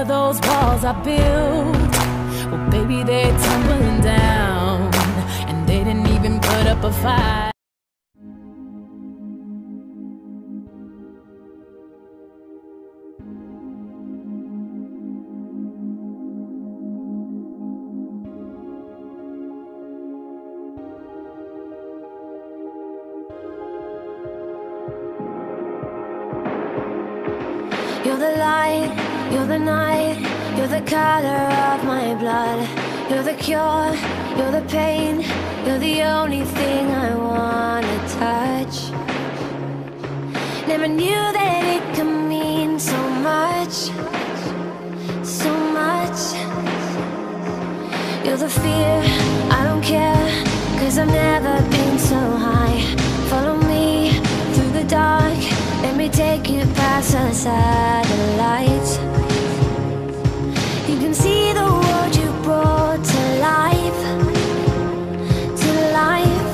of those walls I built, well, baby, they're tumbling down, and they didn't even put up a fight. You're the light, you're the night, you're the color of my blood. You're the cure, you're the pain, you're the only thing I wanna touch. Never knew that it could mean so much, so much. You're the fear, I don't care, 'cause I've never been so high. Follow me through the dark, let me take you past the satellites. You can see the world you brought to life, to life.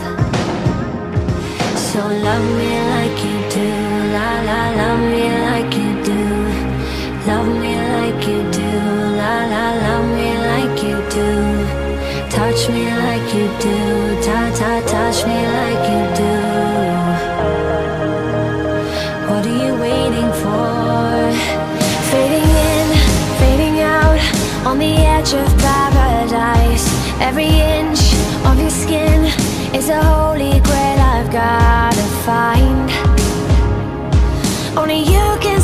So love me like you do, la la, love me like you do. Love me like you do, la la, love me like you do. Touch me like you do, ta ta, touch me like you do. What are you waiting for? Fading in, fading out, on the edge of paradise. Every inch of your skin is a holy grail I've gotta find. Only you can